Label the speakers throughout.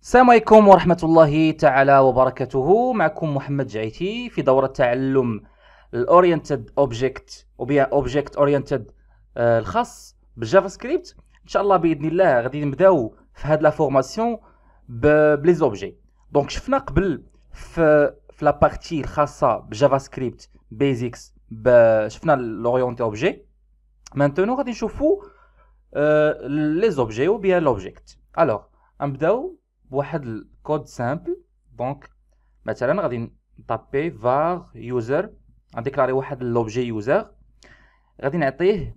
Speaker 1: السلام عليكم ورحمة الله تعالى وبركاته. معكم محمد جعيتي في دورة تعلم الأورينتد أوبجكت وبيا أوبجكت أورينتد الخاص بالجافا سكريبت. إن شاء الله بإذن الله غادي نبداو في هاد لا فورماسيون بلي زوبجي. دونك شفنا قبل في لا بارتي الخاصة بجافا سكريبت بيزكس شفنا لورينتي أوبجي. مانتونو غادي نشوفو لي زوبجي وبيا لوبجيكت. الوغ نبداو بواحد الكود سامبل. دونك مثلا غادي نطابي var user، غنديكلاري واحد لوبجي يوزر، غادي نعطيه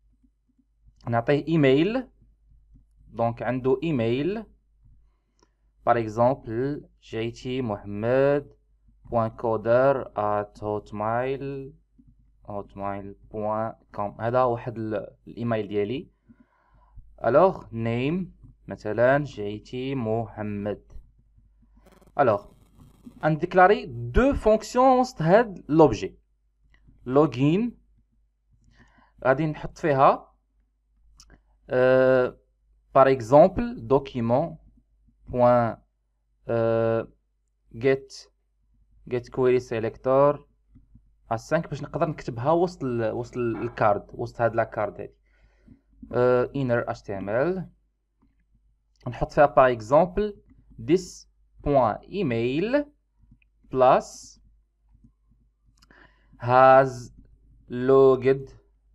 Speaker 1: ايميل. دونك عنده ايميل par exemple jtmohammed.coder@hotmail.com. هذا واحد الايميل ديالي. alors name مثلا جيتي محمد. alors غنديكلاري دو فونكسيون وسط هاد لوبجي. login غادي نحط فيها par exemple document point get query selector A5 باش نقدر نكتبها وسط الكارد، وسط هاد لا كارد هادي. inner html نحط فيها par exemple this.email plus has logged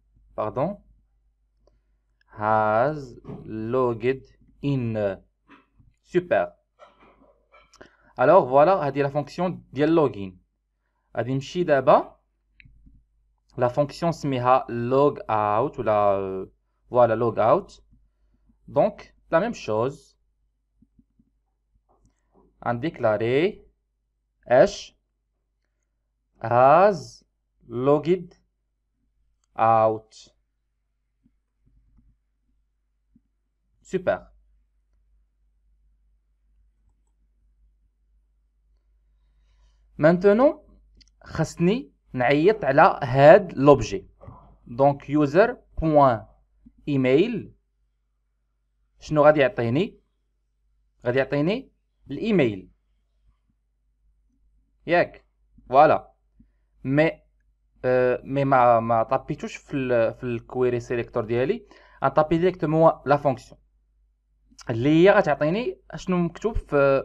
Speaker 1: in. super. alors voilà هذه لا فونكسيون ديال login. غادي نمشي دابا لا فونكسيون سميها log out ولا voilà log out. donc la même chose en déclarer h has logged out. super. maintenant خاصني نعيط على هاد لوبجي. دونك user point email شنو غادي يعطيني؟ غادي يعطيني الايميل ياك فوالا. مي ما طابيتوش في الكويري سيليكتور ديالي، غنطابي ديريكتومون لا فونكسيون اللي هي غتعطيني شنو مكتوب في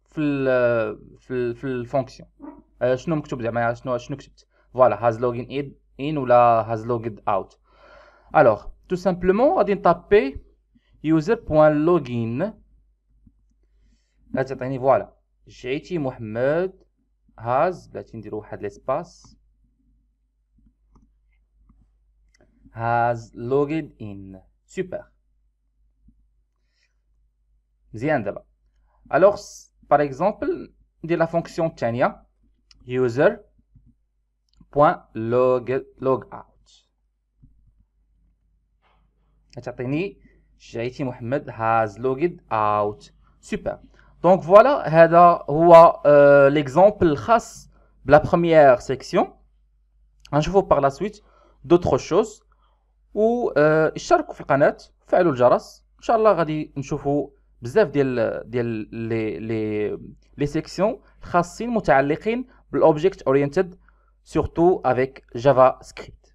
Speaker 1: الفونكسيون. شنو مكتوب زعما شنو كتبت. فوالا has login in ولا has logged out. alors tout simplement غادي نطابي user.login غتعطيني فوالا جيتي محمد has بلاتي نديرو واحد ليسباس has logged in. super. مزيان دابا. alors par exemple ندير لا فونكسيون الثانيه user.logout غتعطيني جيتي محمد has logged out. super. donc voilà هذا هو l'exemple الخاص بلا première section. غنشوفو par la suite d'autres choses. و اشتركوا في القناة، فعلوا الجرس. ان شاء الله غادي نشوفوا بزاف ديال لي سيكسيون خاصين متعلقين بالاوبجكت اورينتد surtout avec JavaScript.